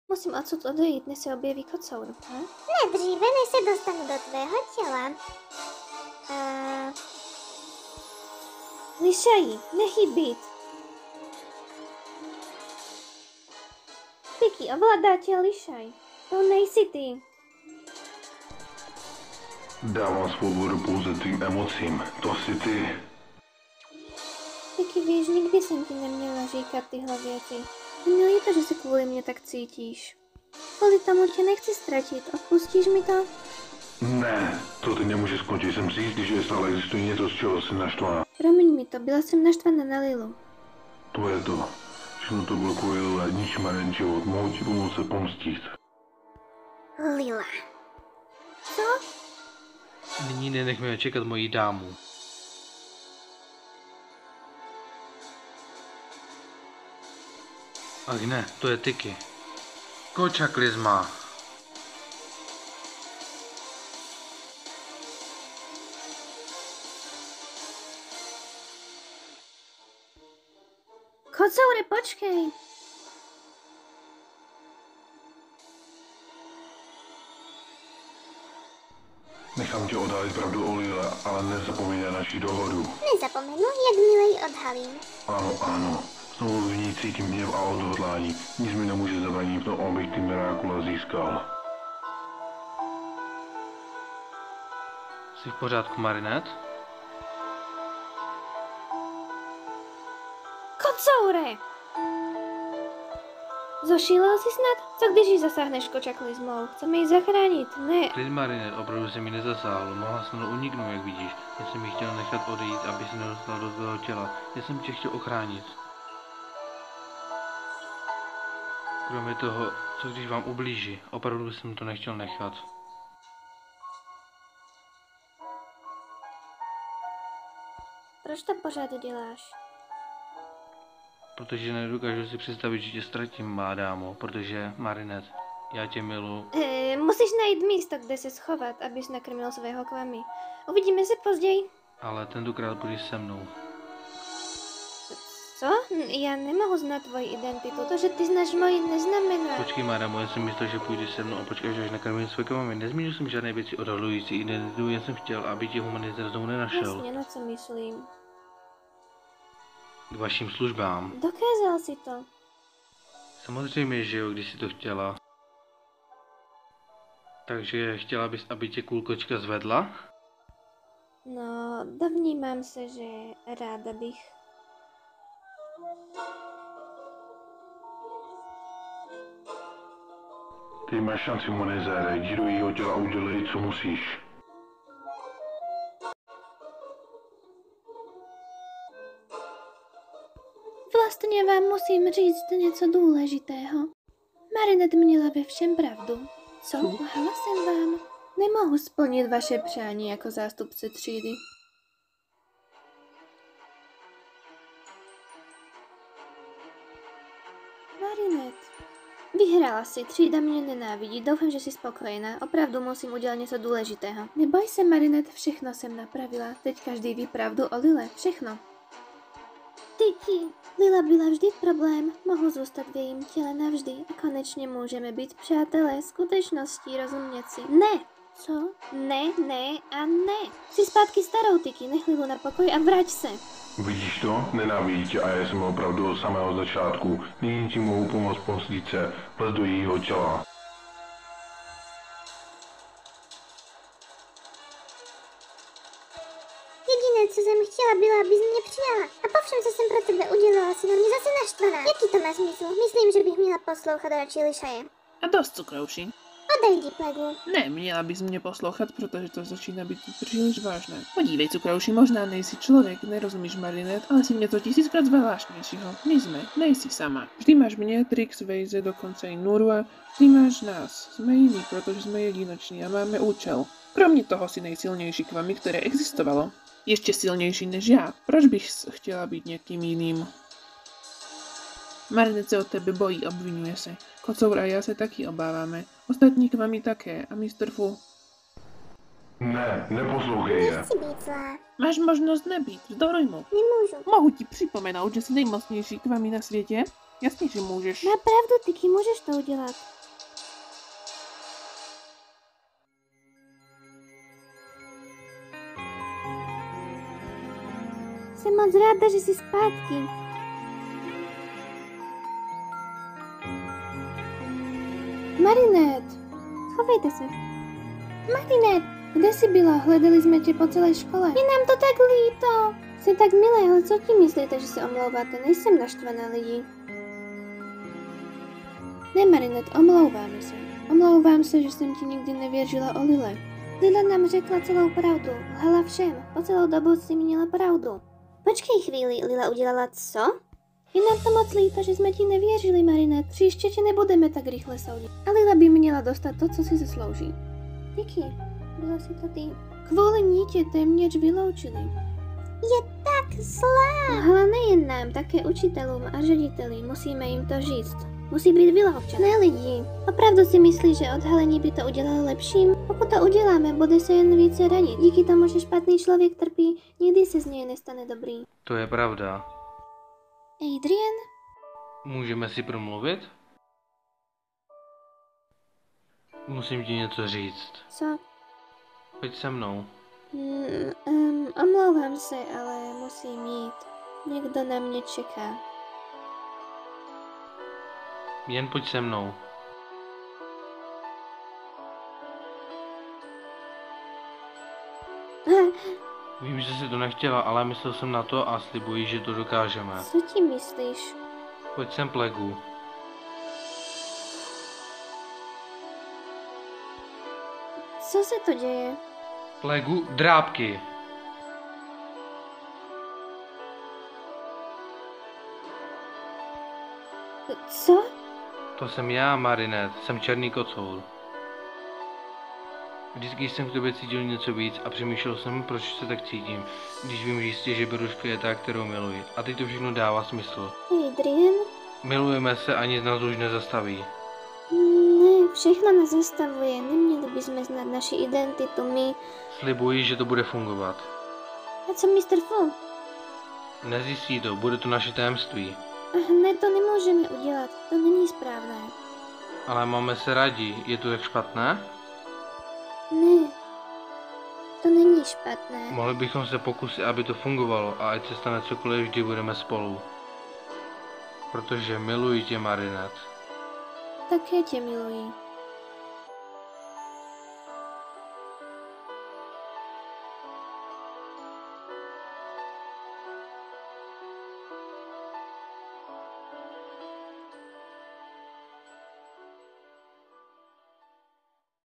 Musím odsud odejít, než se objeví kocour. Ne dříve, než se dostanu do tvého těla. Lišaji, nechý být. Tiki, ovládá tě Lišaj. To nejsi ty. Dávám svobodu pouze tvým emocím. To si ty. Tiki, víš, nikdy jsem ti neměla říkat tyhle věci. Je mi líto, že se kvůli mě tak cítíš. Kvůli tomu tě nechci ztratit. Odpustíš mi to? Ne, to teď nemůže skončit. Jsem si jistý, že stále existuje něco, z čeho jsem naštvaná. Promiň mi to, byla jsem naštvaná na Lilu. To je to. Všechno to bylo kvůli Lile, nič má jen život. Mohu ti pomoct se pomstit. Lila. Co? Nyní nenechme čekat moji dámu. Ach ne, to je Tiki. Kočaklizma. Kocoure, počkej. Nechám tě odhalit pravdu o Lile, ale nezapomeň na naši dohodu. Nezapomenu, jakmile ji odhalím. Ano, ano. Znovu v ní cítím hněv a odhodlání. Nic mi nemůže zabránit v tom, abych ty Mirákula získal. Jsi v pořádku, Marinette? Kocoure! Zošílel jsi snad? Co když ji zasáhneš kočaklizmou? Chceme ji zachránit, ne? Klid, Marinette, opravdu se mi nezasáhlo. Mohla jsem uniknout, jak vidíš. Já jsem ji chtěl nechat odejít, aby se nedostala do tvého těla. Já jsem tě chtěl ochránit. Kromě toho, co když vám ublíží, opravdu jsem to nechtěl nechat. Proč to pořád děláš? Protože nedokážu si představit, že tě ztratím, má dámo, protože, Marinette, já tě miluji. Musíš najít místo, kde se schovat, abys nakrmil svého kvami. Uvidíme se později. Ale tentokrát budeš se mnou. Co? Já nemohu znát tvoji identitu. To, že ty znáš moji, neznamená. Počkej, mádámo, já jsem myslel, že půjdeš se mnou a počkáš, až nakrmím své kvami. Nezmínil jsem žádné věci odhalující identitu, jen jsem chtěl, aby tě humanitár znovu nenašel. Jasně, na co myslím. K vašim službám. Dokázal si to. Samozřejmě, že jo, když jsi to chtěla. Takže chtěla bys, aby tě kulkočka zvedla? No, dovnímám se, že ráda bych. Ty máš šanci, humanizére. Jdi do jejího těla a udělej, co musíš. Vlastně vám musím říct něco důležitého. Marinette měla ve všem pravdu. Co? Lhala jsem vám. Nemohu splnit vaše přání jako zástupce třídy. Marinette. Vyhrála si, třída mě nenávidí, doufám, že jsi spokojená, opravdu musím udělat něco důležitého. Neboj se, Marinette, všechno jsem napravila, teď každý ví pravdu o Lile, všechno. Tiki, Lila byla vždy problém, mohu zůstat v jejím těle navždy a konečně můžeme být přátelé, skutečností, rozumět si. Ne! Co? Ne, ne a ne. Jsi zpátky starou, Tiki, nech Lilu na pokoj a vrať se. Vidíš to? Nenávidí tě a já jsem opravdu od samého začátku. Nyní ti mohu pomoct pomstit se. Vlez do jejího těla. Jediné, co jsem chtěla, bylo, abys mě přijala. A po všem, co jsem pro tebe udělala, si na mě zase naštvaná. Jaký to má smysl? Myslím, že bych měla poslouchat radši Lišaje. A dost, cukrouši. Odejdi, plegu. Ne, měla bys mě poslouchat, protože to začíná být příliš vážné. Podívej, cukrouši, možná nejsi člověk, nerozumíš Marinette, ale si něco tisíckrát zvláštnějšího. My jsme, nejsi sama. Vždy máš mě, Trix, Vejze, dokonce i Nurua. Vždy máš nás. Jsme jiní, protože jsme jedinoční a máme účel. Kromě toho si nejsilnější kvami, které existovalo. Ještě silnější než já. Proč bych chtěla být někým jiným? Marinette se od tebe bojí, obvinuje se. Kocour a já se taky obáváme. Ostatní kvami také. A Mr. Fu? Ne, neposlouchej je. Nechci být zlá. Máš možnost nebýt, vzdoruj mu. Nemůžu. Mohu ti připomenout, že jsi nejmocnější kvami na světě? Jasně, že můžeš. Má pravdu, Tiki, můžeš to udělat. Jsem moc ráda, že jsi zpátky. Marinette! Schovejte se. Marinette! Kde jsi byla? Hledali jsme tě po celé škole. Je nám to tak líto. Jsi tak milé, ale co tím myslíte, že se omlouváte? Nejsem naštvaná lidi. Ne, Marinette, omlouváme se. Omlouvám se, že jsem ti nikdy nevěřila o Lile. Lila nám řekla celou pravdu. Lhala všem. Po celou dobu si měla pravdu. Počkej chvíli, Lila udělala co? Je nám to moc líto, že jsme ti nevěřili, Marinette. Příště tě nebudeme tak rychle soudit. A Lila by měla dostat to, co si zaslouží. Díky. Byla si to ty. Kvůli ní tě téměř vyloučili. Je tak zlá. Ale nejen nám, také učitelům a řediteli. Musíme jim to říct. Musí být vyloučen. Ne lidi. Opravdu si myslíš, že odhalení by to udělalo lepším? Pokud to uděláme, bude se jen více ranit. Díky tomu, že špatný člověk trpí, nikdy se z něj nestane dobrý. To je pravda. Adrian? Můžeme si promluvit? Musím ti něco říct. Co? Pojď se mnou. Omlouvám se, ale musím jít. Někdo na mě čeká. Jen pojď se mnou. Vím, že jsi to nechtěla, ale myslel jsem na to a slibuji, že to dokážeme. Co ti myslíš? Pojď sem, Plegu. Co se to děje? Plegu, drápky. Co? To jsem já, Marinette, jsem černý kocour. Vždycky jsem k tobě cítil něco víc a přemýšlel jsem, proč se tak cítím, když vím jistě, že Beruška je ta, kterou miluji. A teď to všechno dává smysl. Adrian? Milujeme se a nic nás už nezastaví. Ne, všechno nás zastavuje. Neměli bychom znát naši identitu, my. Slibuji, že to bude fungovat. A co Mr. Fu? Nezjistí to, bude to naše tajemství. Ne, to nemůžeme udělat. To není správné. Ale máme se rádi, je to tak špatné? Ne, to není špatné. Mohli bychom se pokusit, aby to fungovalo a ať se stane cokoliv, vždy budeme spolu. Protože miluji tě, Marinette. Také tě miluji.